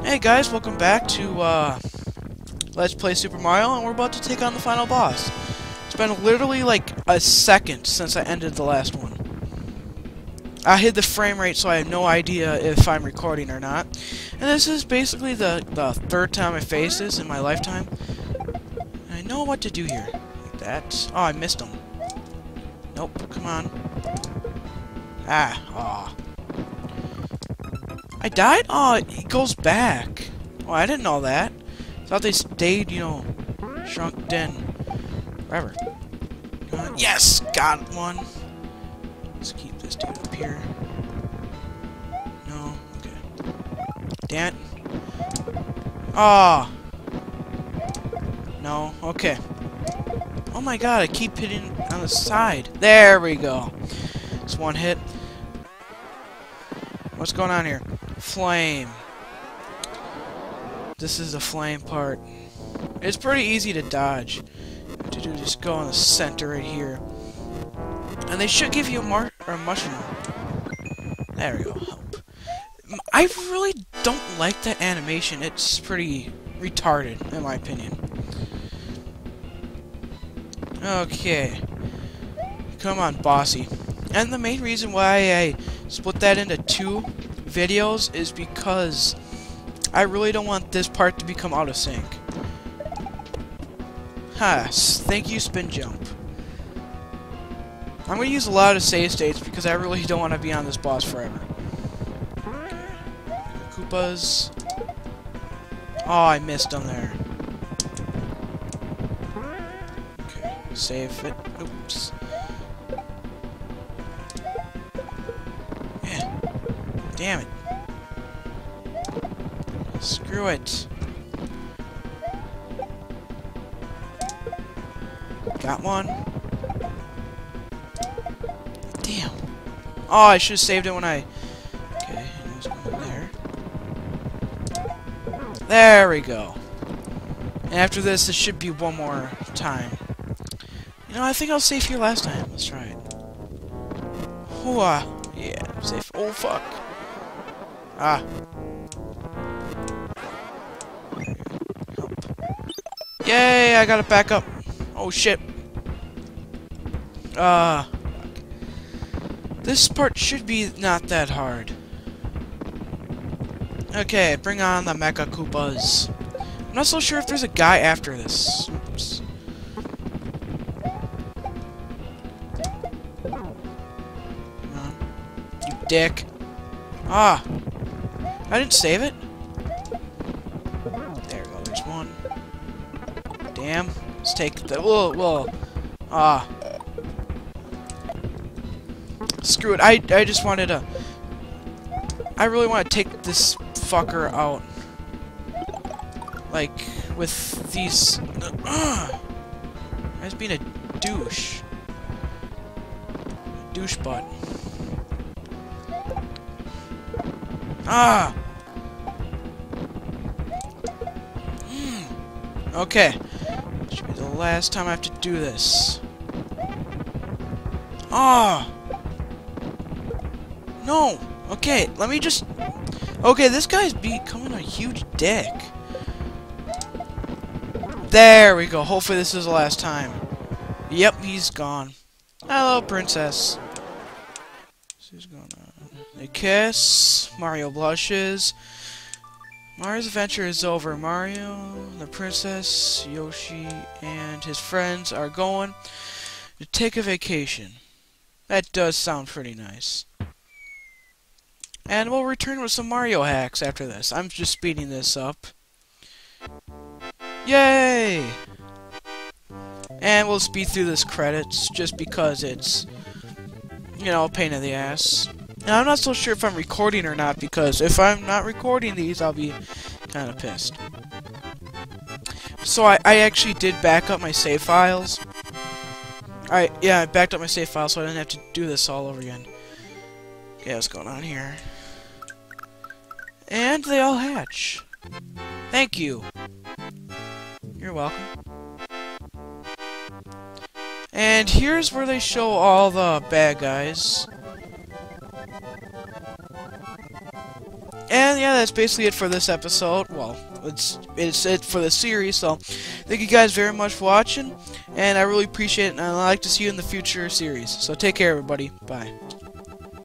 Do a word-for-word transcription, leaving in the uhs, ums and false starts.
Hey guys, welcome back to uh, Let's Play Super Mario, and we're about to take on the final boss. It's been literally like a second since I ended the last one. I hid the frame rate, so I have no idea if I'm recording or not. And this is basically the, the third time I faced this in my lifetime. And I know what to do here. Like that. Oh, I missed him. Nope, come on. Ah, aw. I died? Oh, it goes back. Oh, I didn't know that. Thought they stayed, you know, shrunk in. Forever. Uh, yes! Got one. Let's keep this dude up here. No? Okay. Damn it. Oh! No? Okay. Oh my god, I keep hitting on the side. There we go. It's one hit. What's going on here? Flame. This is the flame part. It's pretty easy to dodge. What to do is just go in the center right here. And they should give you a, mar or a mushroom. There we go. Help. I really don't like that animation. It's pretty retarded, in my opinion. Okay. Come on, bossy. And the main reason why I split that into two videos is because I really don't want this part to become out of sync. Ha, thank you, spin jump. I'm going to use a lot of save states because I really don't want to be on this boss forever. Okay. Koopas. Oh, I missed them there. Okay, save it. Oops. Yeah. Damn it. Screw it. Got one. Damn. Oh, I should have saved it when I... Okay, and it was going there. There we go. And after this, this should be one more time. You know, I think I'll save here last time. Let's try it. Hooah. Yeah, safe. Oh, fuck. Ah. Yay, I got it back up. Oh, shit. Uh, this part should be not that hard. Okay, bring on the Mecha Koopas. I'm not so sure if there's a guy after this. Oops. Come on. You dick. Ah. I didn't save it. There we go, there's one. Damn. Let's take the... Whoa, whoa. Ah. Screw it. I, I just wanted to... I really want to take this fucker out. Like, with these... Uh, I was being a douche. A douche butt. Ah! Mm. Okay. Should be the last time I have to do this. Ah! No! Okay, let me just... Okay, this guy's becoming a huge dick. There we go. Hopefully this is the last time. Yep, he's gone. Hello, princess. What's going on? They kiss. Mario blushes. Mario's adventure is over. Mario, the princess, Yoshi, and his friends are going to take a vacation. That does sound pretty nice. And we'll return with some Mario hacks after this. I'm just speeding this up. Yay! And we'll speed through this credits just because it's, you know, a pain in the ass. And I'm not so sure if I'm recording or not, because if I'm not recording these, I'll be kind of pissed. So I, I actually did back up my save files. Alright, yeah, I backed up my save files so I didn't have to do this all over again. Okay, what's going on here? And they all hatch. Thank you. You're welcome. And here's where they show all the bad guys. And yeah, yeah, that's basically it for this episode. Well, it's it's it for the series. So, thank you guys very much for watching, and I really appreciate it. And I'd like to see you in the future series. So, take care, everybody. Bye.